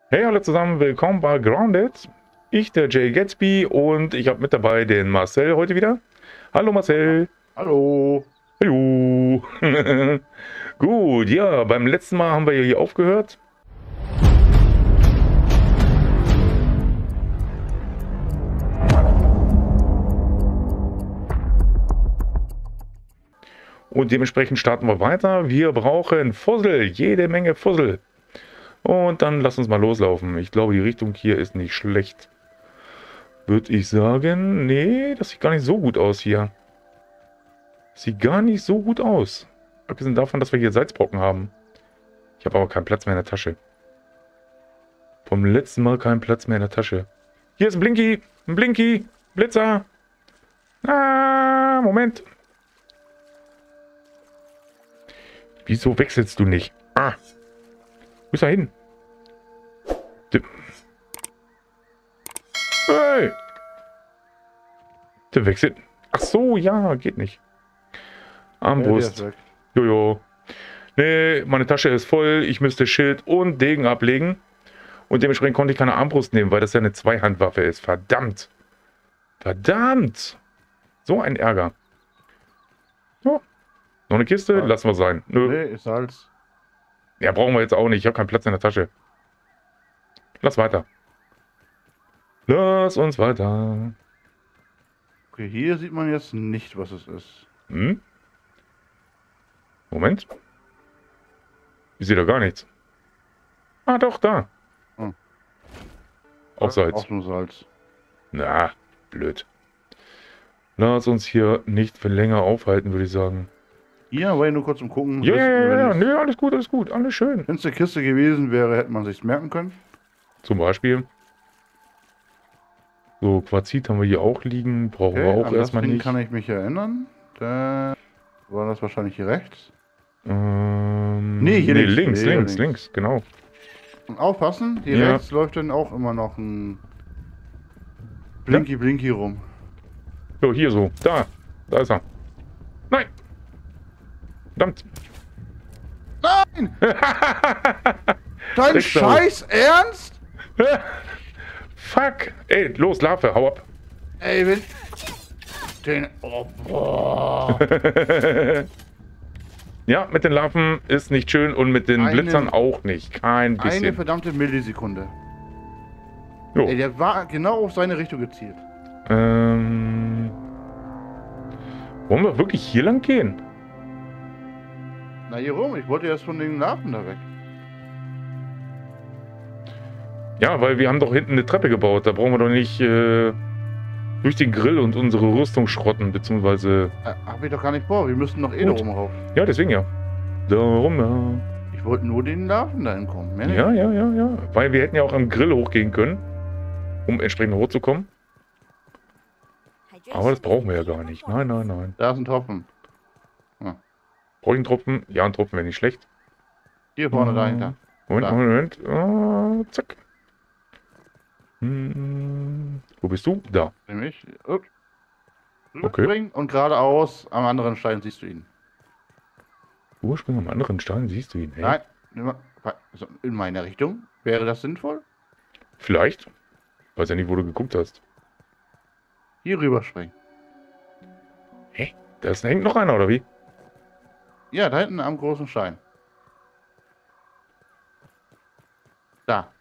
Hey alle zusammen, willkommen bei Grounded. Ich, der Jay Gatsby, und ich habe mit dabei den Marcel heute wieder. Hallo Marcel. Hallo. Hallo. Gut, ja, beim letzten Mal haben wir ja hier aufgehört. Und dementsprechend starten wir weiter. Wir brauchen Fussel, jede Menge Fussel. Und dann lass uns mal loslaufen. Ich glaube, die Richtung hier ist nicht schlecht. Würde ich sagen, nee, das sieht gar nicht so gut aus hier. Sieht gar nicht so gut aus. Abgesehen davon, dass wir hier Salzbrocken haben. Ich habe aber keinen Platz mehr in der Tasche. Vom letzten Mal keinen Platz mehr in der Tasche. Hier ist ein Blinky. Ein Blinky. Blitzer. Ah, Moment. Wieso wechselst du nicht? Ah. Wo ist er hin? Hey. Der wechselt. Ach so, ja, geht nicht. Armbrust. Jojo. Nee, meine Tasche ist voll. Ich müsste Schild und Degen ablegen. Und dementsprechend konnte ich keine Armbrust nehmen, weil das ja eine Zweihandwaffe ist. Verdammt. Verdammt. So ein Ärger. So. Noch eine Kiste? Ja. Lassen wir sein. Nö. Nee, ist Salz. Ja, brauchen wir jetzt auch nicht. Ich habe keinen Platz in der Tasche. Lass weiter. Lass uns weiter. Okay, hier sieht man jetzt nicht, was es ist. Hm? Moment. Ich sehe da gar nichts. Ah, doch, da. Hm. Auch Salz. Auch nur Salz. Na, blöd. Lass uns hier nicht für länger aufhalten, würde ich sagen. Hier war ich nur kurz zum Gucken. Ja, nö, alles gut, alles schön. Wenn es eine Kiste gewesen wäre, hätte man sich's merken können. Zum Beispiel. So, Quarzit haben wir hier auch liegen. Brauchen wir auch an erstmal das Ding nicht. kann ich mich erinnern. Da war das wahrscheinlich hier rechts. Nee, hier links. links, genau. Und aufpassen, hier Ja. rechts läuft dann auch immer noch ein Blinky rum. So, hier so. Da ist er. Nein! Verdammt! Nein! Dein Sechster. Scheiß Ernst? Fuck! Ey, los, Larve, hau ab! Ey, wenn... Den... Oh, boah. Ja, mit den Larven ist nicht schön und mit den Blitzern auch nicht. Kein Eine bisschen. verdammte Millisekunde. Jo. Ey, der war genau auf seine Richtung gezielt. Wollen wir wirklich hier lang gehen? Na, hier rum. Ich wollte erst von den Larven da weg. Ja, weil wir haben doch hinten eine Treppe gebaut. Da brauchen wir doch nicht durch den Grill und unsere Rüstung schrotten, beziehungsweise... Hab ich doch gar nicht vor. Wir müssen noch eh da oben rauf. Ja, deswegen ja. Darum ja. Ich wollte nur den Larven dahin kommen. Mehr nicht. Ja. Weil wir hätten ja auch am Grill hochgehen können, um entsprechend hochzukommen. Aber das brauchen wir ja gar nicht. Nein. Da ist ein Tropfen. Brauche ich einen Tropfen? Ja, ein Tropfen wäre nicht schlecht. Hier vorne dahinter. Moment. Zack. Wo bist du? Da. Nämlich. Okay. Springen und geradeaus. Am anderen Stein siehst du ihn. Ursprung am anderen Stein, siehst du ihn? Hey? Nein. In meiner Richtung. Wäre das sinnvoll? Vielleicht. Weiß ja nicht, wo du geguckt hast. Hier rüber springen. Hä? Da hängt noch einer, oder wie? Ja, da hinten am großen Stein. Da.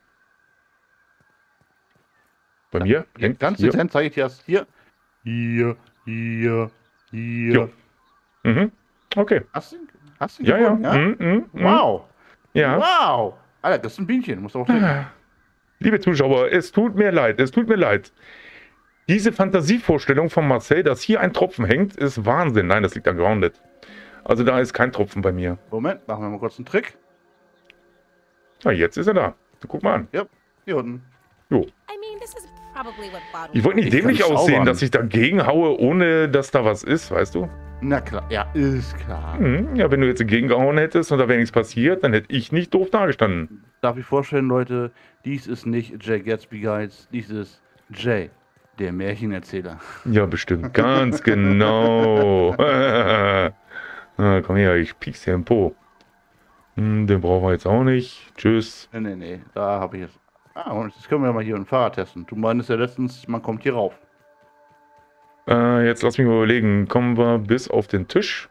Bei mir? Hängt ganz hier. dezent zeige ich dir das. Hier. Hier. Jo. Mhm. Okay. Hast du ihn? Ja. gefunden, Wow. Ja. Wow. Alter, das ist ein Bienchen. Musst du auch sehen. Liebe Zuschauer, es tut mir leid. Diese Fantasievorstellung von Marcel, dass hier ein Tropfen hängt, ist Wahnsinn. Nein, das liegt an Grounded. Also da ist kein Tropfen bei mir. Moment, machen wir mal kurz einen Trick. Ja, jetzt ist er da. Guck mal an. Ja, hier unten. Jo. Ich wollte nicht Ich dämlich kann aussehen, zaubern. dass ich dagegen haue, ohne dass da was ist, weißt du? Na klar, ja, ist klar. Ja, wenn du jetzt dagegen gehauen hättest und da wäre nichts passiert, dann hätte ich nicht doof dagestanden. Darf ich vorstellen, Leute, dies ist nicht Jay Gatsby Guides, dies ist Jay, der Märchenerzähler. Ja, bestimmt. Ganz genau. Komm her, ich piek's dir im Po. Den brauchen wir jetzt auch nicht. Tschüss. Nee, da habe ich jetzt Ah, und jetzt können wir mal hier ein Fahrrad testen. Du meinst ja letztens, man kommt hier rauf. Jetzt lass mich mal überlegen. Kommen wir bis auf den Tisch?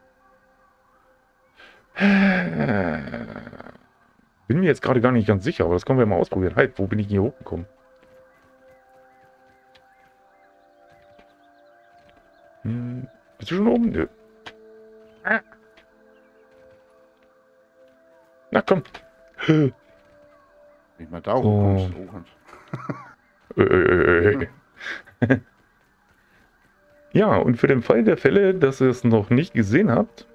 Bin mir jetzt gerade gar nicht ganz sicher, aber das können wir mal ausprobieren. Halt, wo bin ich hier hochgekommen? Bist du schon oben? Nö. Ah. Na komm. Nicht mal da hochkommst. Ja, und für den Fall der Fälle, dass ihr es noch nicht gesehen habt,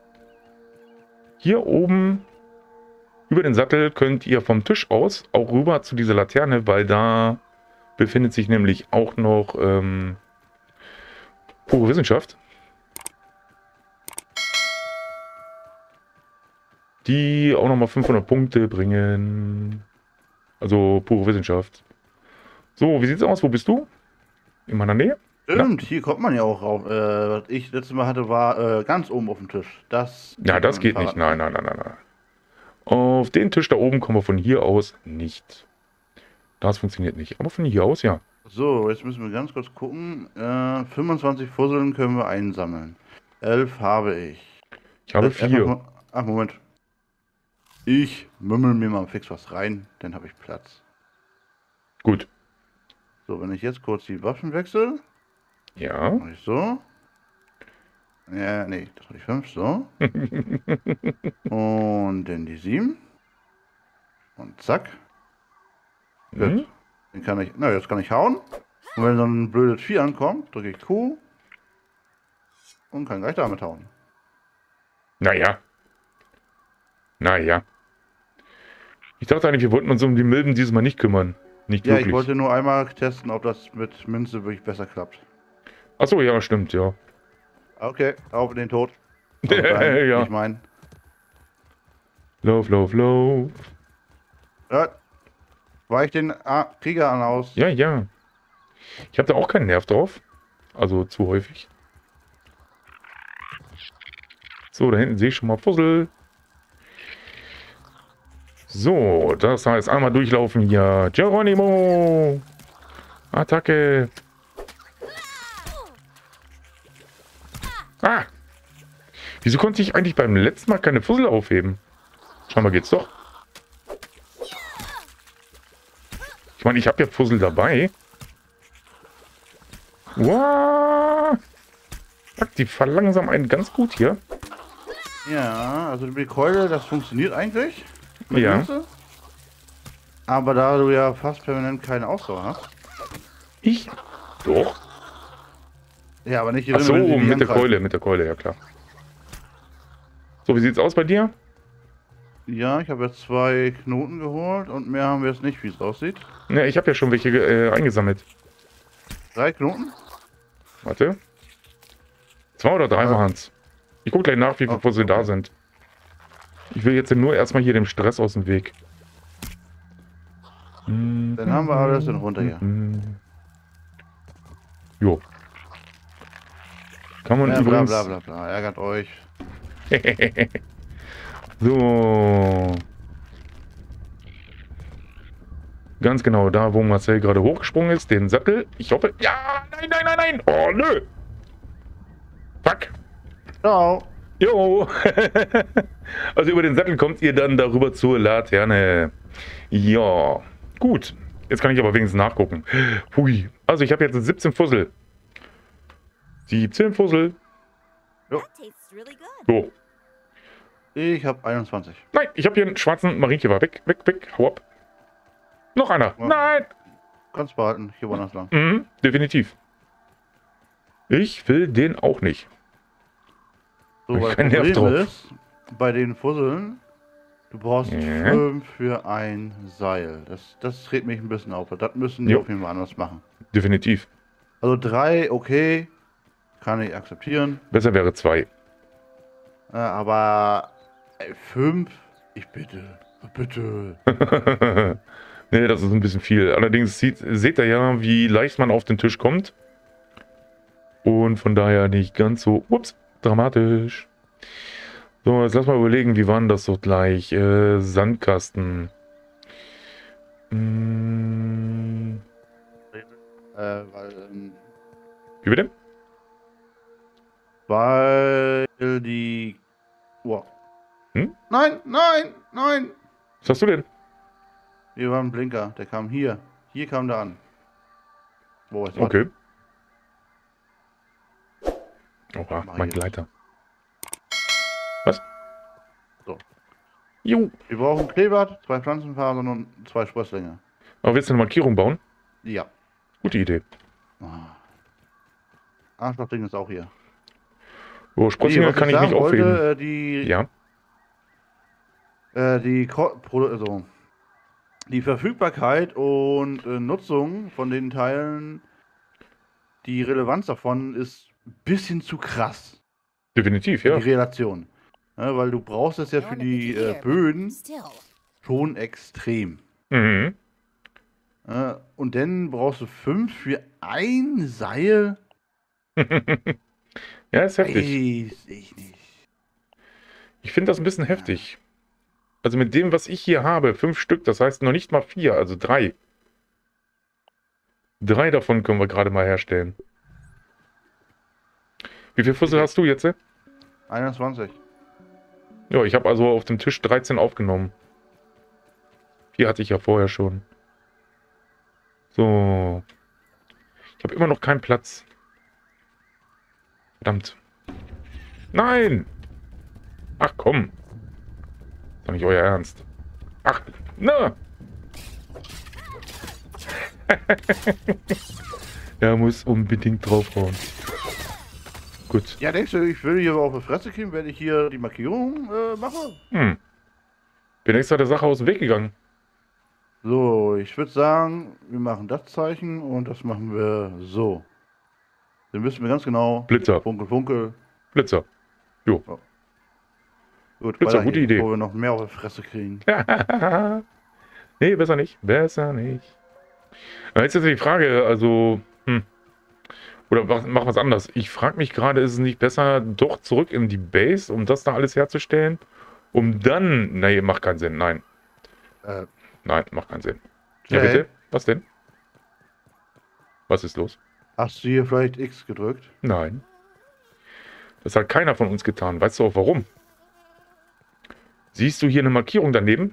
hier oben über den Sattel könnt ihr vom Tisch aus auch rüber zu dieser Laterne, weil da befindet sich nämlich auch noch pure Wissenschaft, die auch nochmal 500 Punkte bringen. Also pure Wissenschaft. So, wie sieht's aus? Wo bist du? In meiner Nähe? Stimmt, hier kommt man ja auch rauf. Was ich letztes Mal hatte, war ganz oben auf dem Tisch. Das Ja, das geht nicht. Nein, nein, nein, nein, nein. Auf den Tisch da oben kommen wir von hier aus nicht. Das funktioniert nicht. Aber von hier aus, ja. So, jetzt müssen wir ganz kurz gucken. 25 Fusseln können wir einsammeln. 11 habe ich. Ich habe 4. Ach, Moment. Ich mümmel mir mal fix was rein, dann habe ich Platz. Gut. So, wenn ich jetzt kurz die Waffen wechsle. Ja. Mache ich so. Ja, nee, das hatte ich 5, so. Und dann die 7. Und zack. Gut. Den kann ich, na, jetzt kann ich hauen. Und wenn so ein blödes Vieh ankommt, drücke ich Q. Und kann gleich damit hauen. Naja. Naja. Ich dachte eigentlich, wir wollten uns um die Milben dieses Mal nicht kümmern. Nicht Ja, wirklich. ich wollte nur einmal testen, ob das mit Münze wirklich besser klappt. Achso, ja, stimmt, ja. Okay, auf in den Tod. Ja. Ich meine. Lauf, lauf, lauf. Ja. Weich den Krieger an aus. Ja, ja. Ich habe da auch keinen Nerv drauf. Also zu häufig. So, da hinten sehe ich schon mal Puzzle. So, das heißt einmal durchlaufen hier. Geronimo! Attacke! Ah! Wieso konnte ich eigentlich beim letzten Mal keine Puzzle aufheben? Scheinbar geht's doch. Ich meine, ich habe ja Puzzle dabei. Wow! Die verlangsamen einen ganz gut hier. Ja, also die Keule, das funktioniert eigentlich. Mit Ja. Münze. Aber da du ja fast permanent keine Ausdauer hast. Ich? Doch. Ja, aber nicht Ach so, wenn sie die mit der angreifen. Keule, ja klar. So, wie sieht's aus bei dir? Ja, ich habe jetzt 2 Knoten geholt und mehr haben wir jetzt nicht, wie es aussieht. Ja, ich habe ja schon welche eingesammelt. 3 Knoten? Warte. 2 oder 3 Ja. waren's. Ich gucke gleich nach, wie viele Okay. Puzzle da sind. Ich will jetzt nur erstmal hier dem Stress aus dem Weg. Dann haben wir alles, dann runter hier. Jo. Kann man Ja, bla übrigens... bla bla bla, ärgert euch. So. Ganz genau, da wo Marcel gerade hochgesprungen ist, den Sattel. Ich hoffe... Ja, nein, nein, nein, nein. Oh, nö. Fuck. Ciao. Jo. Also über den Sattel kommt ihr dann darüber zur Laterne. Ja, gut. Jetzt kann ich aber wenigstens nachgucken. Hui. Also ich habe jetzt 17 Fussel. 17 Fussel. That tastes really good. So. Ich habe 21. Nein, ich habe hier einen schwarzen Marienkäfer. Weg, weg, weg. Hau ab. Noch einer. Ja. Nein. Kannst behalten, hier woanders lang. Mhm, definitiv. Ich will den auch nicht. So, weil Kein das Nerv Problem drauf. ist, bei den Fusseln, du brauchst Ja. 5 für ein Seil. Das regt mich ein bisschen auf. Das müssen die Jo. auf jeden Fall anders machen. Definitiv. Also 3, okay, kann ich akzeptieren. Besser wäre 2. Aber 5, ich bitte, bitte. Nee, das ist ein bisschen viel. Allerdings seht ihr ja, wie leicht man auf den Tisch kommt. Und von daher nicht ganz so, ups, dramatisch. So, jetzt lass mal überlegen, wie waren das so gleich? Sandkasten. Wie bitte? Weil die... Wow. Hm? Nein, nein, nein! Was hast du denn? Hier war ein Blinker, der kam hier. Hier kam der an. Wo ist das? Okay. Oha, Mach mein jetzt. Gleiter. Was? So. Jo. Wir brauchen Kleeblatt, 2 Pflanzenfasern und 2 Sprösslinge. Aber willst du eine Markierung bauen? Ja. Gute Idee. Arschloch-Ding ist auch hier. Oh, Sprösslinge kann ich nicht aufheben. Ja. Die Verfügbarkeit und Nutzung von den Teilen, die Relevanz davon ist ein bisschen zu krass. Definitiv, Die ja. Relation. Ja, weil du brauchst es ja für die Böden Still. schon extrem. Mhm. Und dann brauchst du 5 für ein Seil. Ja, ist heftig. Weiß ich nicht. Ich finde das ein bisschen heftig. Also mit dem, was ich hier habe, 5 Stück, das heißt noch nicht mal 4, also 3. 3 davon können wir gerade mal herstellen. Wie viel Fussel hast du jetzt? 21. Ja, ich habe also auf dem Tisch 13 aufgenommen. 4 hatte ich ja vorher schon. So. Ich habe immer noch keinen Platz. Verdammt. Nein! Ach komm. Ist doch nicht euer Ernst. Ach, na! Er muss unbedingt draufhauen. Gut. Ja, denkst du, ich will hier auf die Fresse kriegen, wenn ich hier die Markierung mache? Bin extra der Sache aus dem Weg gegangen. So, ich würde sagen, wir machen das Zeichen und das machen wir so. Dann wissen wir ganz genau. Blitzer. Funkel, Funkel. Blitzer. Jo. Gut, Blitzer, weiter gute hier, Idee. bevor wir noch mehr auf die Fresse kriegen. Nee, besser nicht. Besser nicht. Jetzt ist die Frage, also... Oder machen wir es anders. Ich frage mich gerade, ist es nicht besser, doch zurück in die Base, um das da alles herzustellen? Um dann... Nee, macht keinen Sinn. Nein. Nein, macht keinen Sinn. Ja, Okay. bitte? Was denn? Was ist los? Hast du hier vielleicht X gedrückt? Nein. Das hat keiner von uns getan. Weißt du auch warum? Siehst du hier eine Markierung daneben?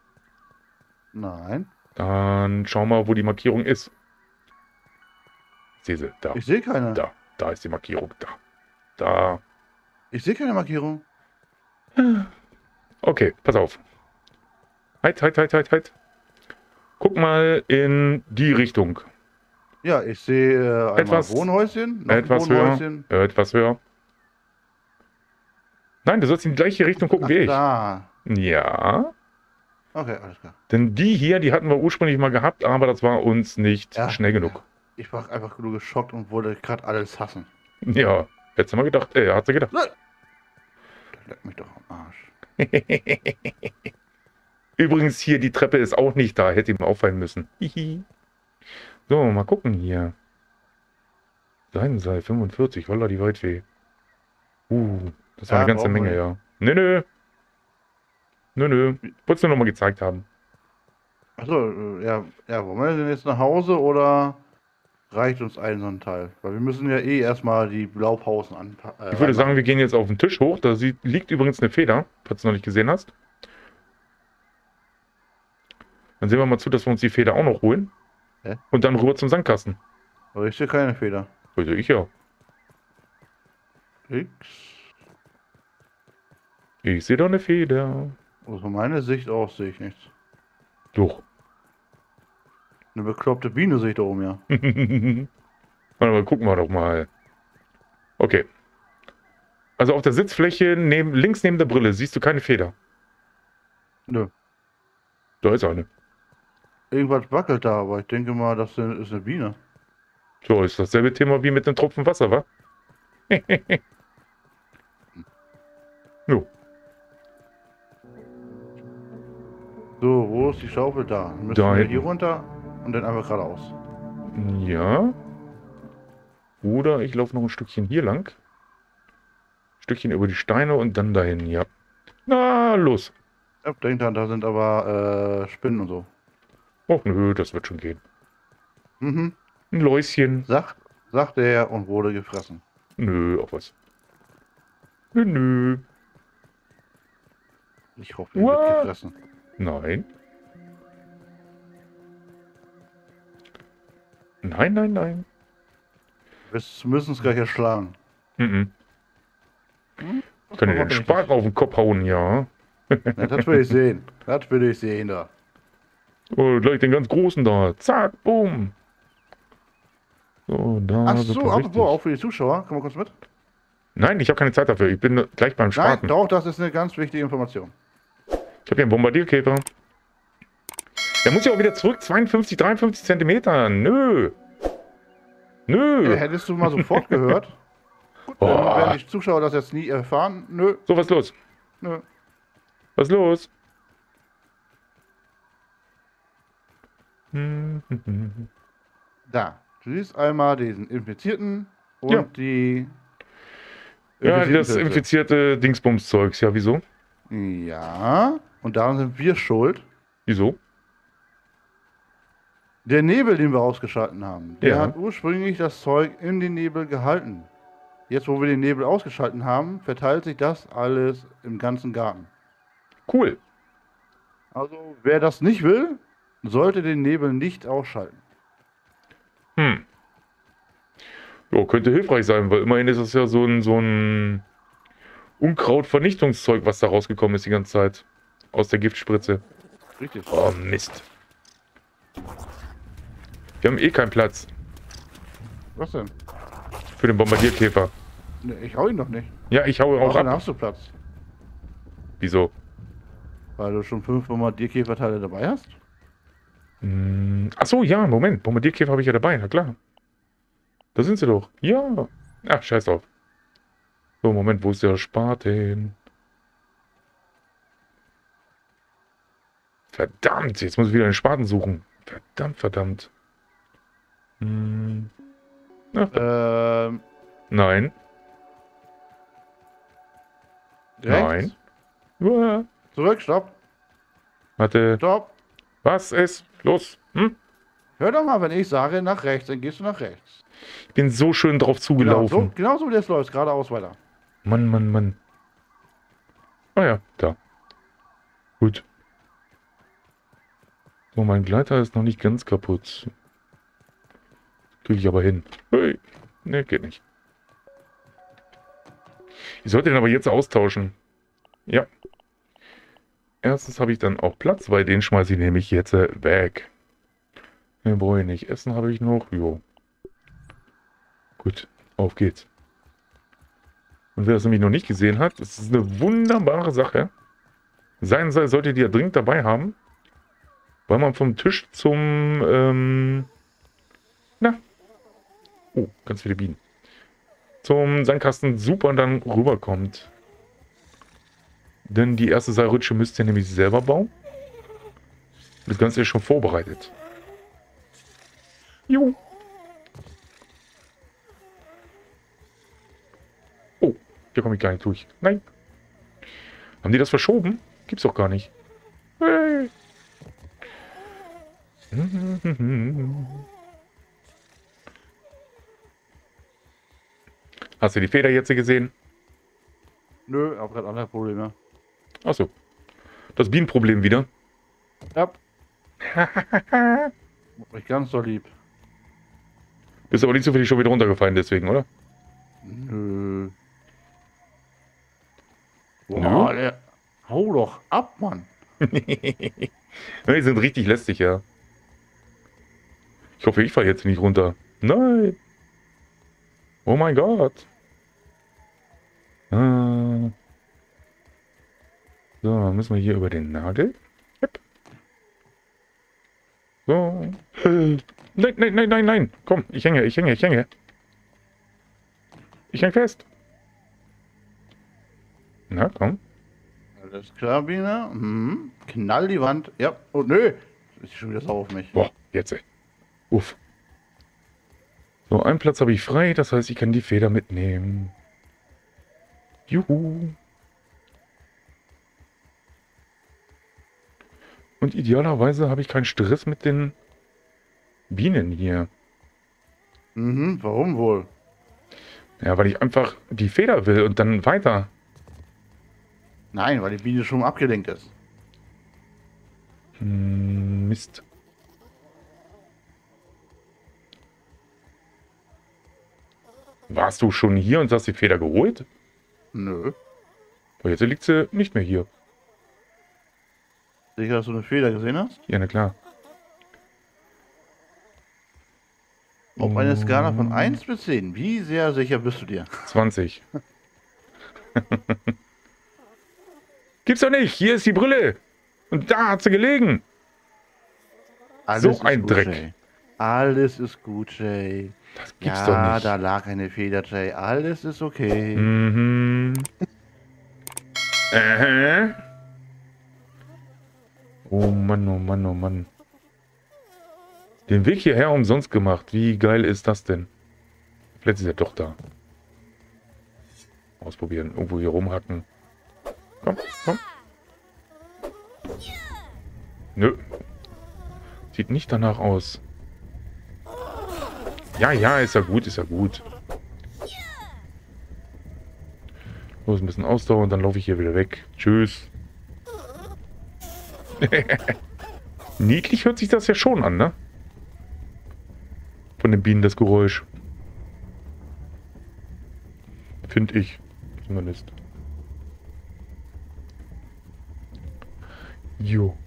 Nein. Dann schau mal, wo die Markierung ist. Sieh sie, da. Ich sehe keine. Da ist die Markierung. Da. Ich sehe keine Markierung. Okay, pass auf. Halt. Guck mal in die Richtung. Ja, ich sehe einmal Etwas- Wohnhäuschen, noch ein Etwas höher. Wohnhäuschen. Etwas höher. Nein, du sollst in die gleiche Richtung gucken wie ich. Da. Ja. Okay, alles klar. Denn die hier, die hatten wir ursprünglich mal gehabt, aber das war uns nicht Ja. schnell genug. Ich war einfach nur geschockt und wollte gerade alles hassen. Ja, hättest du mal gedacht. Hat sie gedacht. Das leckt mich doch am Arsch. Übrigens hier, die Treppe ist auch nicht da. Hätte ihm auffallen müssen. Hihi. So, mal gucken hier. Seidenseil 45, holla die Waldfee. Das war Ja, eine ganze brauchen wir Menge, ja. Nö. Wolltest du noch mal gezeigt haben. Achso, ja, wollen wir denn jetzt nach Hause oder reicht uns ein so ein Teil? Weil wir müssen ja erstmal die Blaupausen anpacken. Ich würde sagen, wir gehen jetzt auf den Tisch hoch. Da liegt übrigens eine Feder, falls du noch nicht gesehen hast. Dann sehen wir mal zu, dass wir uns die Feder auch noch holen. Hä? Und dann rüber zum Sandkasten. Aber ich sehe keine Feder. Also ich ja. X. Ich sehe doch eine Feder. Also von meiner Sicht aus sehe ich nichts. Doch. Eine bekloppte Biene sehe ich da oben, ja. Warte mal, gucken wir doch mal. Okay. Also auf der Sitzfläche links neben der Brille siehst du keine Feder. Nö. Da ist eine. Irgendwas wackelt da, aber ich denke mal, das ist eine Biene. So, ist dasselbe Thema wie mit einem Tropfen Wasser, wa? Jo. So, wo ist die Schaufel da? Müssen Da wir hinten. hier runter und dann einfach geradeaus. Ja. Oder ich laufe noch ein Stückchen hier lang. Stückchen über die Steine und dann dahin, ja. Na, los. Ja, denk dran, da sind aber Spinnen und so. Och nö, das wird schon gehen. Mhm. Ein Läuschen. Sag sagte er und wurde gefressen. Nö, auch was. Nö, nö. Ich hoffe, er wird gefressen. Nein. Nein, nein, nein. Wir müssen es gleich erschlagen. Mhm. Hm? Ich kann dir den Spaten auf den Kopf hauen, ja. Ja, das will ich sehen. Das will ich sehen da. Oh, gleich den ganz großen da. Zack, boom. So, da Ach sind so, wir apropos, richtig. auch für die Zuschauer. Komm mal kurz mit. Nein, ich habe keine Zeit dafür. Ich bin gleich beim Nein, Spaten. doch, das ist eine ganz wichtige Information. Ich habe hier einen Bombardierkäfer. Der muss ja auch wieder zurück. 52, 53 Zentimeter. Nö. Nö. Hättest du mal sofort gehört? Gut, Oh. werden die Zuschauer das jetzt nie erfahren? Nö, So, was ist los? nö. Was ist los? Da. Du siehst einmal diesen Infizierten und Ja. die... Ja, infizierten das Pilze. infizierte Dingsbums-Zeugs. Ja, wieso? Ja, und daran sind wir schuld. Wieso? Der Nebel, den wir ausgeschalten haben, der Ja. hat ursprünglich das Zeug in den Nebel gehalten. Jetzt, wo wir den Nebel ausgeschalten haben, verteilt sich das alles im ganzen Garten. Cool. Also, wer das nicht will, sollte den Nebel nicht ausschalten. Jo, könnte hilfreich sein, weil immerhin ist es ja so ein Unkrautvernichtungszeug, was da rausgekommen ist die ganze Zeit. Aus der Giftspritze. Richtig. Oh, Mist. Wir haben eh keinen Platz Was denn? für den Bombardierkäfer. Ne, ich hau ihn doch nicht. Ja, ich haue auch Dann ab. hast du Platz. Wieso? Weil du schon 5 Bombardierkäferteile dabei hast. Achso, ja, Moment. Bombardierkäfer habe ich ja dabei, na klar. Da sind sie doch. Ja. Ach, scheiß drauf. So, Moment, wo ist der Spaten? Verdammt, jetzt muss ich wieder einen Spaten suchen. Verdammt, verdammt. Ach, nein. Rechts. Uah. Zurück, stopp. Warte, Stopp. was ist los? Hör doch mal, wenn ich sage nach rechts, dann gehst du nach rechts. Ich bin so schön drauf zugelaufen. Genau so wie das läuft, geradeaus weiter. Mann, Mann, Mann. Ah ja, da. Gut. So, mein Gleiter ist noch nicht ganz kaputt. Kriege ich aber hin. Hey. Ne, geht nicht. Ich sollte den aber jetzt austauschen. Ja. Erstens habe ich dann auch Platz, weil den schmeiße ich nämlich jetzt weg. Den brauche ich nicht. Essen habe ich noch. Jo. Gut, auf geht's. Und wer das nämlich noch nicht gesehen hat, das ist eine wunderbare Sache. Solltet ihr dringend dabei haben, weil man vom Tisch zum, oh, ganz viele Bienen, zum Sandkasten super dann rüberkommt. Denn die erste Seilrutsche müsst ihr nämlich selber bauen. Das Ganze ist schon vorbereitet. Jo. Oh, hier komme ich gar nicht durch. Nein. Haben die das verschoben? Gibt's doch gar nicht. Hey. Hast du die Feder jetzt gesehen? Nö, hab grad andere Probleme. Achso. Das Bienenproblem wieder. Ja. Ich ganz so lieb. Bist aber nicht zufällig schon wieder runtergefallen deswegen, oder? Nö. Nö? Boah, der... Hau doch ab, Mann. Die sind richtig lästig, ja. Ich hoffe, ich falle jetzt nicht runter. Nein. Oh mein Gott. So, dann müssen wir hier über den Nagel. Yep. So. Nein, nein, nein, nein, nein. Komm, ich hänge. Ich hänge fest. Na, komm. Alles klar, Biene. Mhm. Knall die Wand. Ja. Oh, nö. Ist schon wieder sauer auf mich. Boah, jetzt. Uff. So, einen Platz habe ich frei. Das heißt, ich kann die Feder mitnehmen. Juhu. Und idealerweise habe ich keinen Stress mit den Bienen hier. Mhm, warum wohl? Ja, weil ich einfach die Feder will und dann weiter. Nein, weil die Biene schon abgelenkt ist. Mist. Warst du schon hier und hast die Feder geholt? Nö. Aber jetzt liegt sie nicht mehr hier. Sicher, dass du eine Feder gesehen hast? Ja, na klar. Auf einer Skala von 1 bis 10, wie sehr sicher bist du dir? 20. Gibt's doch nicht. Hier ist die Brille. Und da hat sie gelegen. So ist ein gut, Dreck. Jay. Alles ist gut, Jay. Das gibt's Ja, doch nicht. da lag eine Feder, Jay. Alles ist okay. Mhm. Oh Mann, oh Mann, oh Mann. Den Weg hierher umsonst gemacht. Wie geil ist das denn? Vielleicht ist er doch da. Ausprobieren. Irgendwo hier rumhacken. Komm, komm. Nö. Sieht nicht danach aus. Ja, ja, ist ja gut, ist ja gut. Los, ein bisschen Ausdauer und dann laufe ich hier wieder weg. Tschüss. Niedlich hört sich das ja schon an, ne? Von den Bienen das Geräusch. Finde ich. Zumindest. Jo.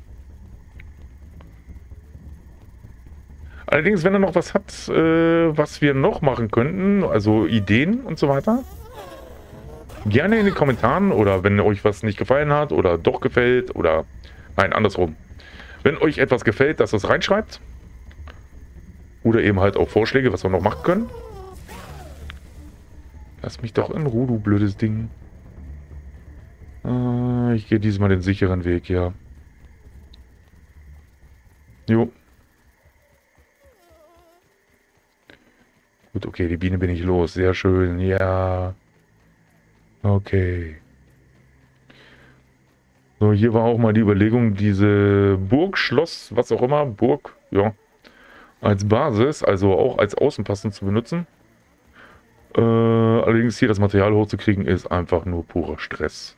Allerdings, wenn er noch was hat, was wir noch machen könnten, also Ideen und so weiter, gerne in den Kommentaren oder wenn euch was nicht gefallen hat oder doch gefällt oder, nein, andersrum. Wenn euch etwas gefällt, dass ihr es reinschreibt oder eben halt auch Vorschläge, was wir noch machen können. Lass mich doch in Ruhe, du blödes Ding. Ich gehe diesmal den sicheren Weg, ja. Jo. Gut, okay, die Biene bin ich los. Sehr schön, ja. Okay. So, hier war auch mal die Überlegung, diese Burg, Schloss, was auch immer, Burg, ja, als Basis, also auch als Außenpassung zu benutzen. Allerdings hier das Material hochzukriegen, ist einfach nur purer Stress.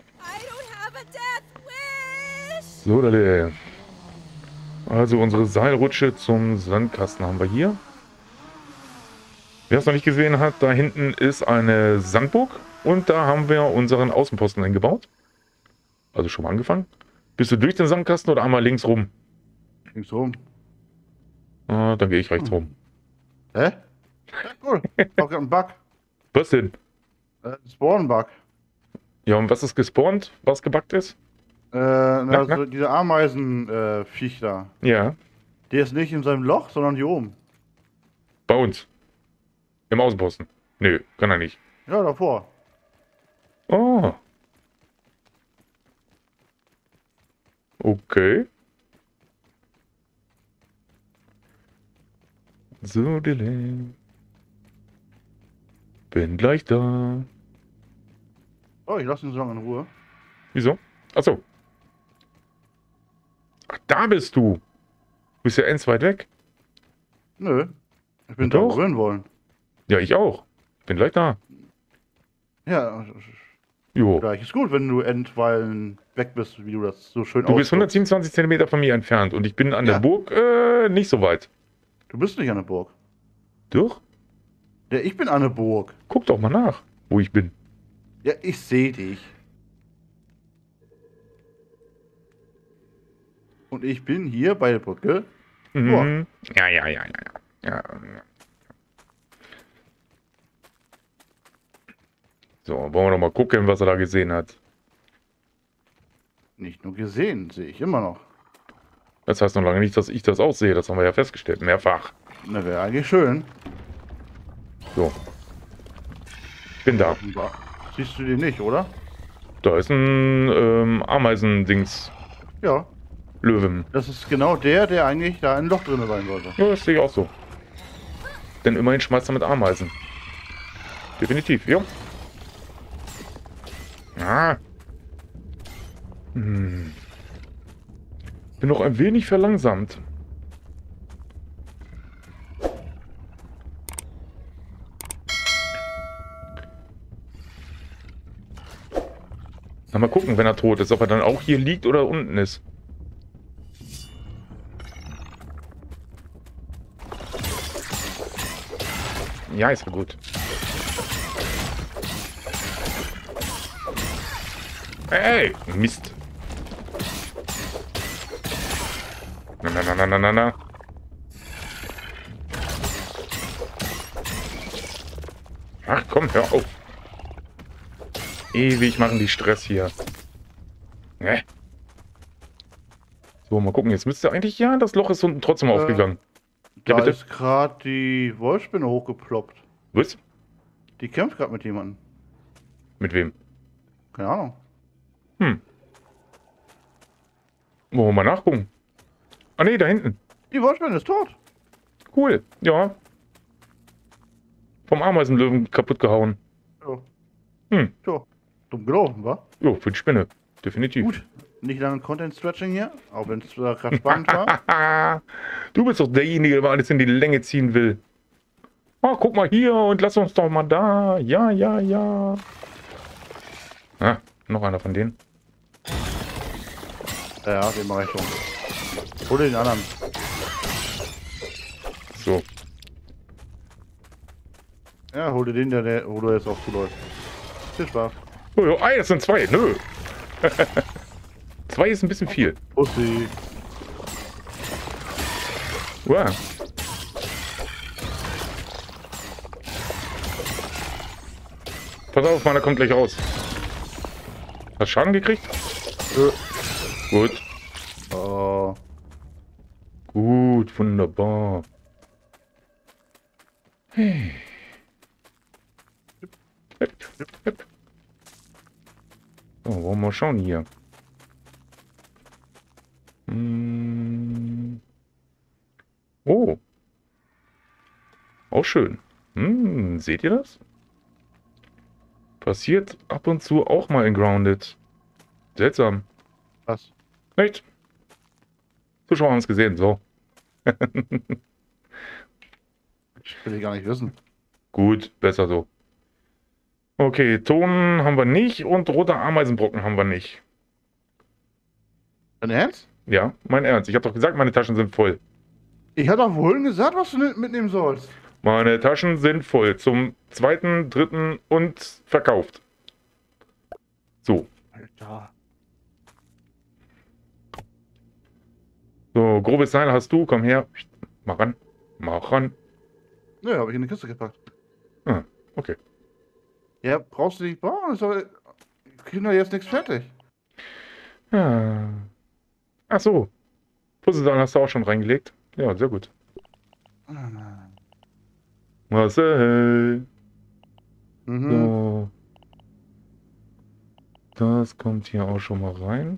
So, Dale. Also unsere Seilrutsche zum Sandkasten haben wir hier. Wer es noch nicht gesehen hat, da hinten ist eine Sandburg und da haben wir unseren Außenposten eingebaut. Also schon mal angefangen. Bist du durch den Sandkasten oder einmal links rum? Links rum. Dann gehe ich rechts rum. Hä? Ja, cool. Ich hab grad einen Bug. Was denn? Spawn-Bug. Ja, und was ist gespawnt? Was gebackt ist? Also diese Ameisen-Viech da. Ja, Der ist nicht in seinem Loch, sondern hier oben. bei uns. Im Außenposten. Nö, kann er nicht. Ja, davor. Oh. Okay. So, Dile. Bin gleich da. Oh, ich lasse ihn so lange in Ruhe. Wieso? Achso. Ach, da bist du. Du bist ja ends weit weg. Nö. Ich bin Doch. da, wo wir hin wollen. Ja, ich auch. Bin gleich da. Ja, Jo. gleich ist gut, wenn du endweilen weg bist, wie du das so schön Du bist ausdrückst. 127 Zentimeter von mir entfernt und ich bin an der Ja. Burg nicht so weit. Du bist nicht an der Burg. Doch? Ja, ich bin an der Burg. Guck doch mal nach, wo ich bin. Ja, ich sehe dich. Und ich bin hier bei der Brücke. Mhm. Ja, ja, ja, ja, ja. Ja. So, wollen wir doch mal gucken, was er da gesehen hat. Nicht nur gesehen, sehe ich immer noch. Das heißt noch lange nicht, dass ich das auch sehe. Das haben wir ja festgestellt. Mehrfach. Na, wäre eigentlich schön. So. Ich bin da. Siehst du den nicht, oder? Da ist ein Ameisendings. Ja. Löwen. Das ist genau der eigentlich da ein Loch drin sein sollte. Ja, das sehe ich auch so. Denn immerhin schmeißt er mit Ameisen. Definitiv, ja. Ah. Bin noch ein wenig verlangsamt. Na, mal gucken, wenn er tot ist, ob er dann auch hier liegt oder unten ist. Ja, ist ja gut. Ey, Mist. Na, na, na, na, na, na, na. Ach komm, hör auf. Ewig machen die Stress hier. Ne? So, mal gucken. Jetzt müsste eigentlich... Ja, das Loch ist unten trotzdem aufgegangen. Ja, Da bitte. ist gerade die Wolfsspinne hochgeploppt. Was? Die kämpft gerade mit jemandem. Mit wem? Keine Ahnung. Hm. Wollen wir mal nachgucken? Ah ne, da hinten. Die Wolfsspinne ist tot. Cool. Ja. Vom Ameisenlöwen kaputt gehauen. So. Hm. So. Dumm gelaufen, wa? Jo, für die Spinne. Definitiv. Gut. Nicht lange Content-Stretching hier, auch wenn es gerade spannend war. Du bist doch derjenige, der alles in die Länge ziehen will. Oh, guck mal hier und lass uns doch mal da. Ja, ja, ja. Ah, noch einer von denen. Ja, den mache ich schon. Hol den anderen. So. Ja, hol dir den, wo du jetzt auch zuläufst. Viel Spaß. Oh, ja, das sind zwei. Nö. Zwei ist ein bisschen viel. Pussy. Wow. Pass auf, meiner kommt gleich raus. Hast du Schaden gekriegt? Gut. Oh. Gut, wunderbar. Hey. So, wollen wir mal schauen hier. Oh. Auch schön. Seht ihr das? Passiert ab und zu auch mal in Grounded. Seltsam. Was? Nicht? Zuschauer haben es gesehen, so. Ich will gar nicht wissen. Gut, besser so. Okay, Ton haben wir nicht und roter Ameisenbrocken haben wir nicht. Dein Ernst? Ja, mein Ernst. Ich habe doch gesagt, meine Taschen sind voll. Ich hatte doch vorhin gesagt, was du mitnehmen sollst. Meine Taschen sind voll. Zum 2., 3. und verkauft. So. Alter. So, grobes Seil hast du. Komm her. Mach ran. Mach ran. Nö, habe ich in die Kiste gepackt. Ah, okay. Ja, brauchst du nicht bauen. Wir kriegen doch jetzt nichts fertig. Ah. Ach so. Puzzlesaal hast du auch schon reingelegt. Ja, sehr gut. Marcel. Mhm. So. Das kommt hier auch schon mal rein.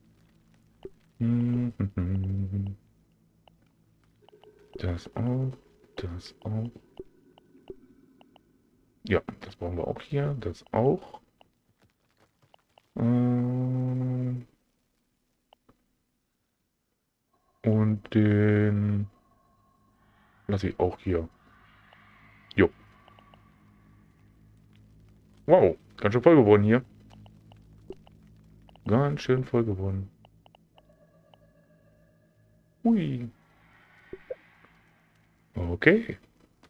Das auch. Das auch. Ja, das brauchen wir auch hier. Das auch. Und den lasse ich auch hier. Jo. Wow, ganz schön voll geworden hier. Ganz schön voll geworden. Hui. Okay.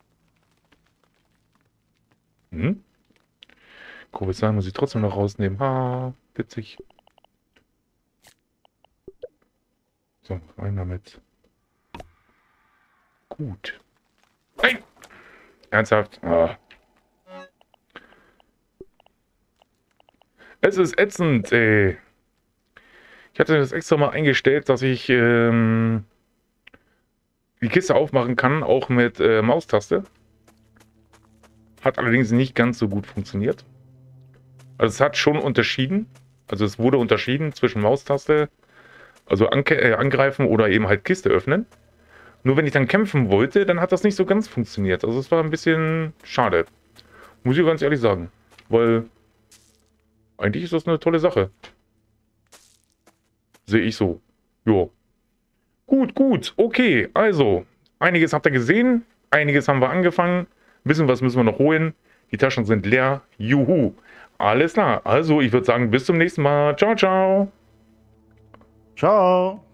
Grobes Seil muss ich trotzdem noch rausnehmen. Ha, witzig. So, rein damit. Gut. Nein! Ernsthaft? Ah. Es ist ätzend, ey. Ich hatte das extra mal eingestellt, dass ich die Kiste aufmachen kann, auch mit Maustaste. Hat allerdings nicht ganz so gut funktioniert. Also es hat schon unterschieden. Also es wurde unterschieden zwischen Maustaste, also angreifen oder eben halt Kiste öffnen. Nur wenn ich dann kämpfen wollte, dann hat das nicht so ganz funktioniert. Also es war ein bisschen schade. Muss ich ganz ehrlich sagen. Weil eigentlich ist das eine tolle Sache. Sehe ich so. Jo. Gut, gut. Okay, also. Einiges habt ihr gesehen. Einiges haben wir angefangen. Wissen, was müssen wir noch holen. Die Taschen sind leer. Juhu. Alles klar. Also, ich würde sagen, bis zum nächsten Mal. Ciao, ciao. Ciao.